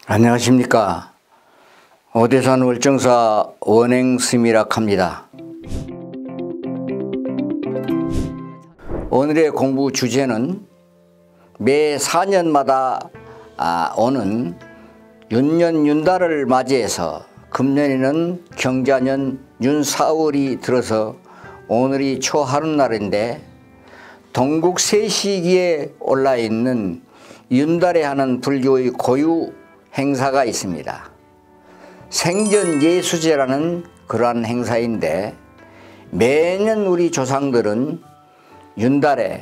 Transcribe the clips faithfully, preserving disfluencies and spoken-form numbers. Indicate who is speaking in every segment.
Speaker 1: 안녕하십니까. 오대산 월정사 원행스미라 합니다. 오늘의 공부 주제는 매 사 년마다 아, 오는 윤년 윤달을 맞이해서 금년에는 경자년 윤사월이 들어서 오늘이 초하룻날인데 동국 세시기에 올라있는 윤달에 하는 불교의 고유 행사가 있습니다. 생전예수제라는 그러한 행사인데 매년 우리 조상들은 윤달에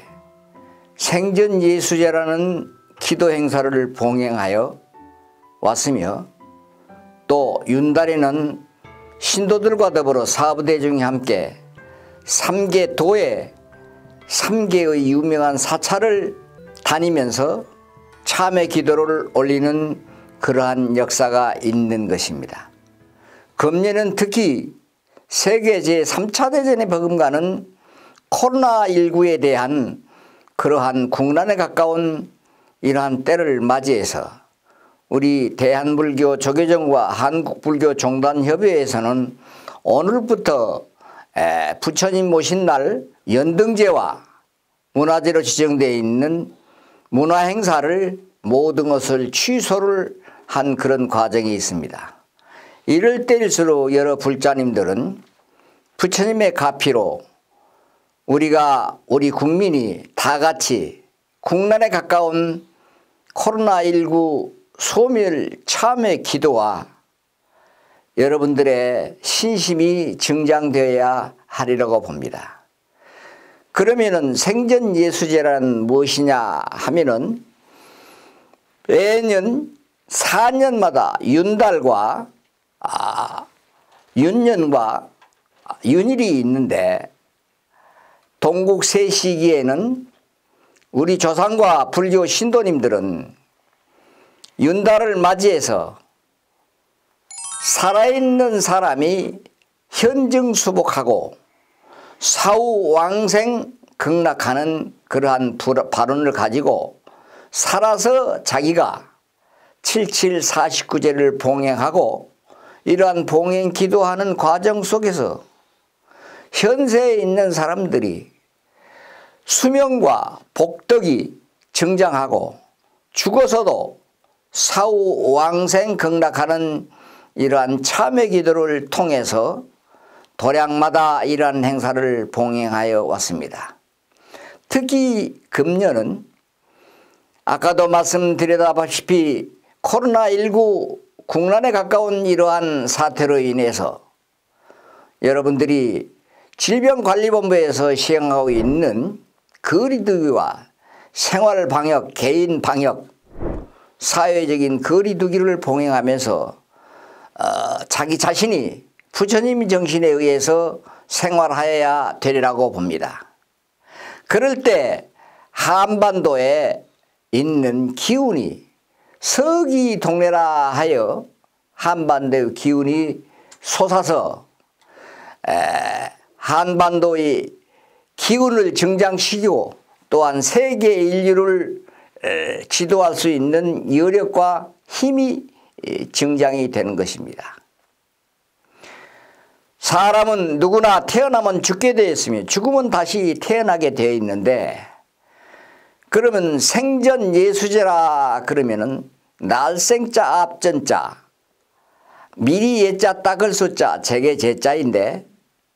Speaker 1: 생전예수제라는 기도 행사를 봉행하여 왔으며 또 윤달에는 신도들과 더불어 사부대중이 함께 삼계도에 삼계의 유명한 사찰을 다니면서 참회 기도를 올리는 그러한 역사가 있는 것입니다. 금년은 특히 세계 제삼 차 대전에 버금가는 코로나십구에 대한 그러한 국난에 가까운 이러한 때를 맞이해서 우리 대한불교 조계종과 한국불교종단협의회에서는 오늘부터 부처님 모신 날 연등제와 문화재로 지정되어 있는 문화행사를 모든 것을 취소를 한 그런 과정이 있습니다. 이럴 때일수록 여러 불자님들은 부처님의 가피로 우리가 우리 국민이 다 같이 국난에 가까운 코로나십구 소멸 참회 기도와 여러분들의 신심이 증장되어야 하리라고 봅니다. 그러면은 생전예수제란 무엇이냐 하면은 매년 사 년마다 윤달과 아, 윤년과 윤일이 있는데 동국 세시기에는 우리 조상과 불교 신도님들은 윤달을 맞이해서 살아있는 사람이 현증수복하고 사후 왕생 극락하는 그러한 발언을 가지고 살아서 자기가 칠칠사십구 제를 봉행하고 이러한 봉행 기도하는 과정 속에서 현세에 있는 사람들이 수명과 복덕이 증장하고 죽어서도 사후 왕생 극락하는 이러한 참회 기도를 통해서 도량마다 이러한 행사를 봉행하여 왔습니다. 특히 금년은 아까도 말씀드렸다시피 코로나십구 국난에 가까운 이러한 사태로 인해서 여러분들이 질병관리본부에서 시행하고 있는 거리두기와 생활방역, 개인방역, 사회적인 거리두기를 봉행하면서 어, 자기 자신이 부처님 정신에 의해서 생활하여야 되리라고 봅니다. 그럴 때 한반도에 있는 기운이 서기동래라 하여 한반도의 기운이 솟아서 에, 한반도의 기운을 증장시키고 또한 세계 인류를 에, 지도할 수 있는 여력과 힘이 에, 증장이 되는 것입니다. 사람은 누구나 태어나면 죽게 되어 있으며 죽으면 다시 태어나게 되어 있는데 그러면 생전예수제라 그러면은 날생자 앞전자 미리 예자 닦을 수자 제게 제자인데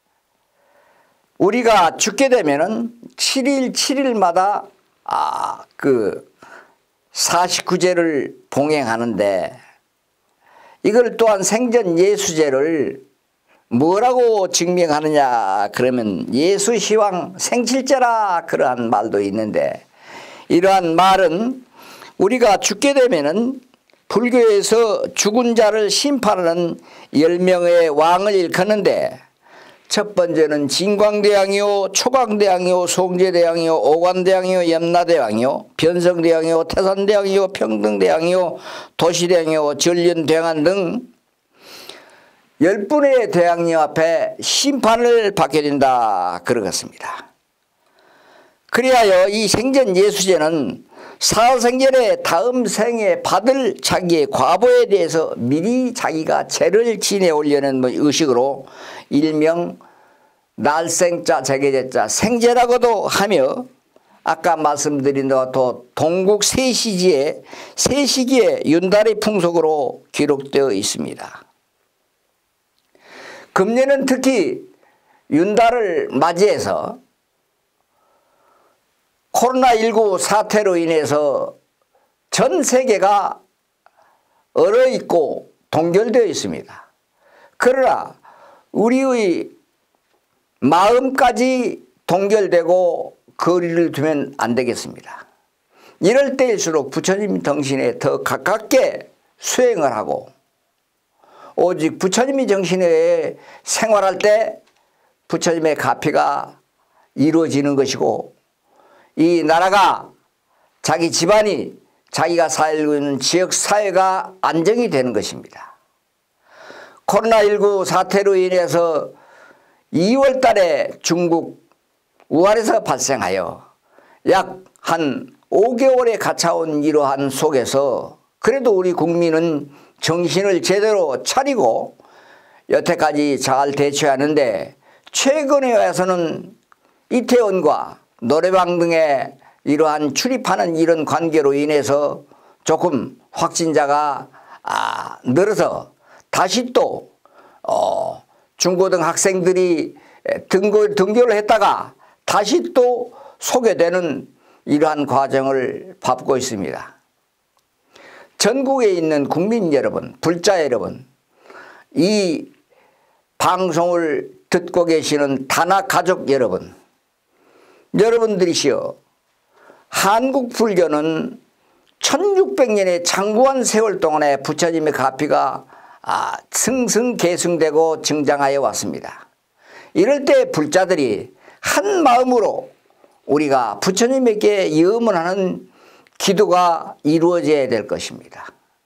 Speaker 1: 우리가 죽게 되면은 칠 일 칠 일마다 아, 그 사십구 제를 봉행하는데 이걸 또한 생전예수제를 뭐라고 증명하느냐 그러면 예수시황 생칠제라 그러한 말도 있는데 이러한 말은 우리가 죽게 되면은 불교에서 죽은 자를 심판하는 열 명의 왕을 일컫는데 첫 번째는 진광대왕이요, 초광대왕이요, 송제대왕이요, 오관대왕이요, 염라대왕이요, 변성대왕이요, 태산대왕이요, 평등대왕이요, 도시대왕이요, 전련대왕 등 열 분의 대왕님 앞에 심판을 받게 된다 그러겠습니다. 그리하여 이 생전예수제는 사생전에 다음 생에 받을 자기의 과보에 대해서 미리 자기가 죄를 지내 올려는 의식으로 일명 날생자 재계제자 생제라고도 하며, 아까 말씀드린 대로 또 동국 세시지에 세시기에 윤달의 풍속으로 기록되어 있습니다. 금년은 특히 윤달을 맞이해서 코로나십구 사태로 인해서 전 세계가 얼어있고 동결되어 있습니다. 그러나 우리의 마음까지 동결되고 거리를 두면 안 되겠습니다. 이럴 때일수록 부처님 정신에 더 가깝게 수행을 하고, 오직 부처님의 정신에 생활할 때 부처님의 가피가 이루어지는 것이고, 이 나라가, 자기 집안이, 자기가 살고 있는 지역사회가 안정이 되는 것입니다. 코로나십구 사태로 인해서 이월 달에 중국 우한에서 발생하여 약 한 오 개월에 갇혀온 이러한 속에서 그래도 우리 국민은 정신을 제대로 차리고 여태까지 잘 대처하는데, 최근에 와서는 이태원과 노래방 등에 이러한 출입하는 이런 관계로 인해서 조금 확진자가 아, 늘어서 다시 또 어, 중고등 학생들이 등교, 등교를 했다가 다시 또 소개되는 이러한 과정을 밟고 있습니다. 전국에 있는 국민 여러분, 불자 여러분, 이 방송을 듣고 계시는 다나 가족 여러분, 여러분들이시여, 한국 불교는 천육백 년의 장구한 세월 동안에 부처님의 가피가 아, 승승계승되고 증장하여 왔습니다. 이럴 때 불자들이 한 마음으로 우리가 부처님에게 염원하는 기도가 이루어져야 될 것입니다.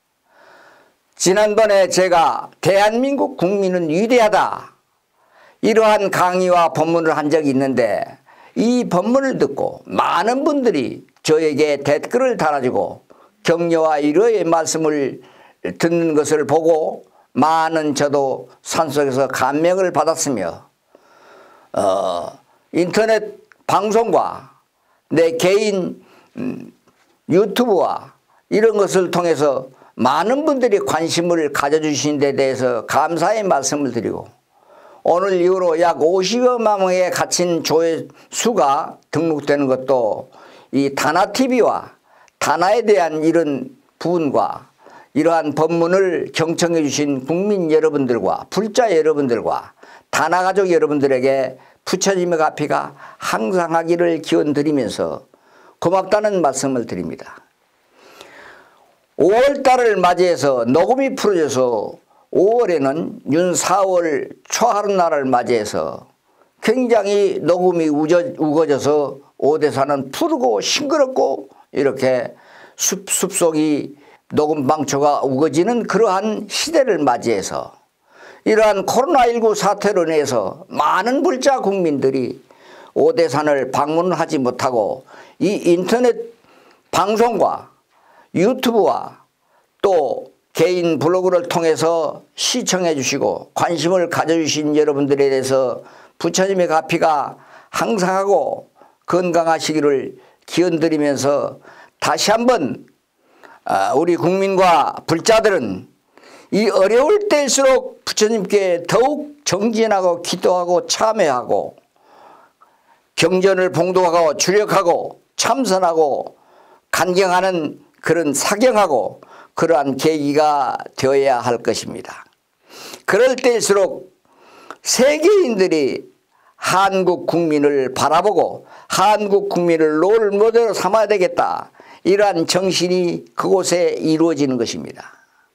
Speaker 1: 지난번에 제가 대한민국 국민은 위대하다, 이러한 강의와 법문을 한 적이 있는데, 이 법문을 듣고 많은 분들이 저에게 댓글을 달아주고 격려와 위로의 말씀을 듣는 것을 보고 많은 저도 산속에서 감명을 받았으며, 어, 인터넷 방송과 내 개인 음, 유튜브와 이런 것을 통해서 많은 분들이 관심을 가져주신 데 대해서 감사의 말씀을 드리고, 오늘 이후로 약 오십여만 명에 갇힌 조회수가 등록되는 것도 이 다나티비와 다나에 대한 이런 부분과 이러한 법문을 경청해 주신 국민 여러분들과 불자 여러분들과 다나가족 여러분들에게 부처님의 가피가 항상 하기를 기원드리면서 고맙다는 말씀을 드립니다. 오월 달을 맞이해서 녹음이 풀어져서 오월에는 윤 사월 초하룻날을 맞이해서 굉장히 녹음이 우거져서 오대산은 푸르고 싱그럽고 이렇게 숲, 숲속이 녹음 방초가 우거지는 그러한 시대를 맞이해서 이러한 코로나십구 사태로 인해서 많은 불자 국민들이 오대산을 방문하지 못하고 이 인터넷 방송과 유튜브와 또 개인 블로그를 통해서 시청해 주시고 관심을 가져주신 여러분들에 대해서 부처님의 가피가 항상하고 건강하시기를 기원드리면서, 다시 한번 우리 국민과 불자들은 이 어려울 때일수록 부처님께 더욱 정진하고 기도하고 참회하고 경전을 봉독하고 주력하고 참선하고 간경하는 그런 사경하고 그러한 계기가 되어야 할 것입니다. 그럴 때일수록 세계인들이 한국 국민을 바라보고 한국 국민을 롤모델로 삼아야 되겠다, 이러한 정신이 그곳에 이루어지는 것입니다.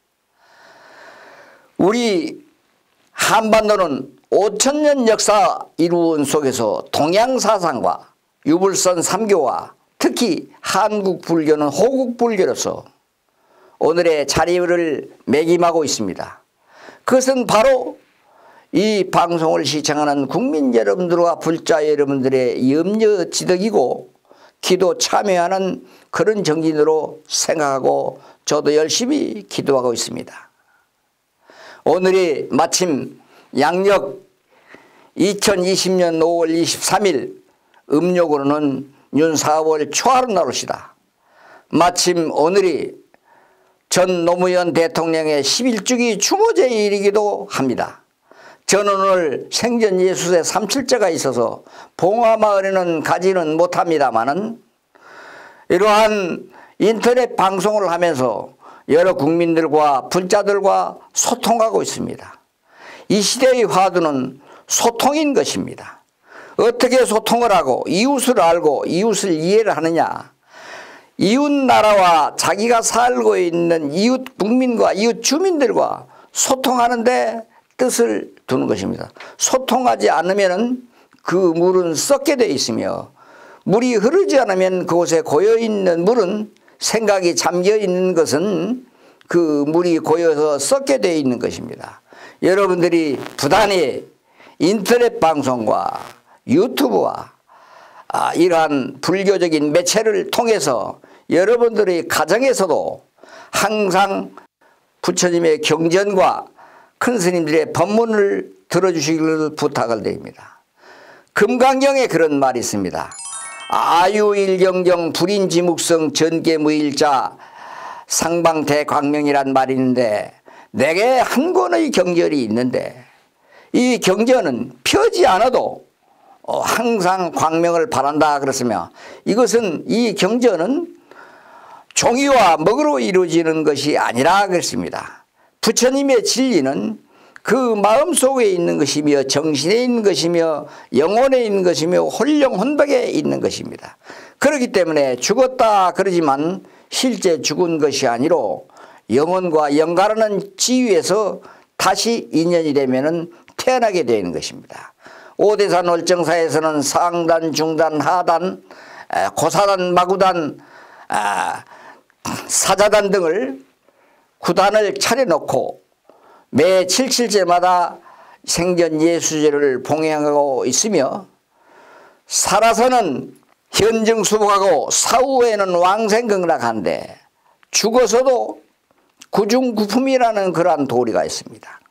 Speaker 1: 우리 한반도는 오천 년 역사 이루은 속에서 동양사상과 유불선 삼교와 특히 한국 불교는 호국 불교로서 오늘의 자리를 매김하고 있습니다. 그것은 바로 이 방송을 시청하는 국민 여러분들과 불자 여러분들의 염려지덕이고 기도 참여하는 그런 정신으로 생각하고 저도 열심히 기도하고 있습니다. 오늘이 마침 양력 이천이십 년 오월 이십삼일 음력으로는 윤사월 초하룻날입니다. 마침 오늘이 전 노무현 대통령의 십일 주기 추모제일이기도 합니다. 저는 오늘 생전 예수의 삼칠째가 있어서 봉화마을에는 가지는 못합니다마는 이러한 인터넷 방송을 하면서 여러 국민들과 불자들과 소통하고 있습니다. 이 시대의 화두는 소통인 것입니다. 어떻게 소통을 하고 이웃을 알고 이웃을 이해를 하느냐. 이웃 나라와 자기가 살고 있는 이웃 국민과 이웃 주민들과 소통하는 데 뜻을 두는 것입니다. 소통하지 않으면 그 물은 썩게 되어 있으며 물이 흐르지 않으면 그곳에 고여있는 물은 생각이 잠겨있는 것은 그 물이 고여서 썩게 되어 있는 것입니다. 여러분들이 부단히 인터넷 방송과 유튜브와 아, 이러한 불교적인 매체를 통해서 여러분들의 가정에서도 항상 부처님의 경전과 큰 스님들의 법문을 들어주시기를 부탁을 드립니다. 금강경에 그런 말이 있습니다. 아유일경정 불인지묵성 전계무일자 상방대광명이란 말이 있는데 내게 한 권의 경전이 있는데 이 경전은 펴지 않아도 항상 광명을 바란다 그랬으며 이것은 이 경전은 종이와 먹으로 이루어지는 것이 아니라 그랬습니다. 부처님의 진리는 그 마음속에 있는 것이며 정신에 있는 것이며 영혼에 있는 것이며 혼령혼백에 있는 것입니다. 그렇기 때문에 죽었다 그러지만 실제 죽은 것이 아니로 영혼과 연가라는 지위에서 다시 인연이 되면 태어나게 되는 것입니다. 오대산 월정사에서는 상단, 중단, 하단, 고사단, 마구단, 사자단 등을 구단을 차려놓고 매 칠칠제마다 생전 예수제를 봉행하고 있으며 살아서는 현증수복하고 사후에는 왕생극락한데 죽어서도 구중구품이라는 그러한 도리가 있습니다.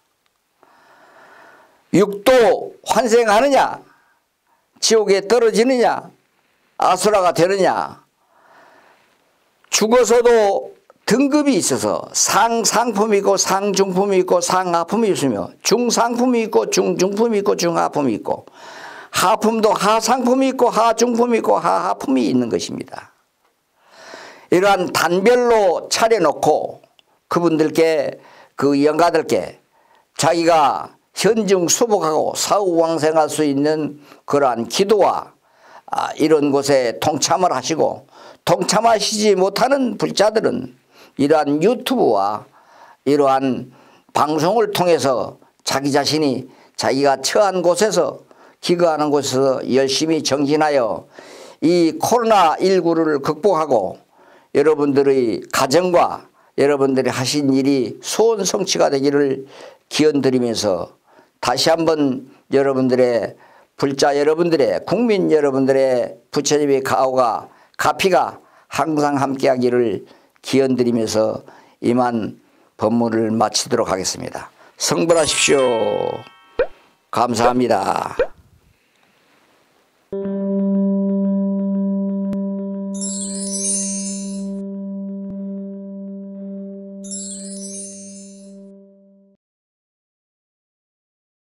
Speaker 1: 육도 환생하느냐 지옥에 떨어지느냐 아수라가 되느냐 죽어서도 등급이 있어서 상상품이 있고 상중품이 있고 상하품이 있으며 중상품이 있고 중중품이 있고 중하품이 있고 하품도 하상품이 있고 하중품이 있고 하하품이 있는 것입니다. 이러한 단별로 차려놓고 그분들께 그 영가들께 자기가 현증수복하고 사후왕생할 수 있는 그러한 기도와 아, 이런 곳에 동참을 하시고 동참하시지 못하는 불자들은 이러한 유튜브와 이러한 방송을 통해서 자기 자신이 자기가 처한 곳에서 기거하는 곳에서 열심히 정진하여 이 코로나 십구를 극복하고 여러분들의 가정과 여러분들이 하신 일이 소원 성취가 되기를 기원드리면서 다시 한번 여러분들의 불자 여러분들의 국민 여러분들의 부처님의 가호가 가피가 항상 함께하기를 기원드리면서 이만 법문을 마치도록 하겠습니다. 성불하십시오. 감사합니다.